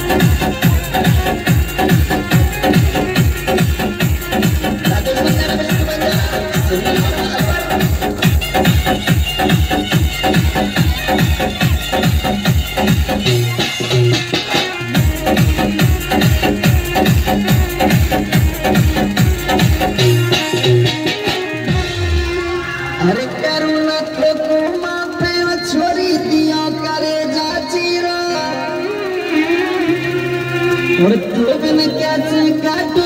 अरे करुणा को माथे छोड़ी दिया करे जाचीरा और तू बिन कैसे काटू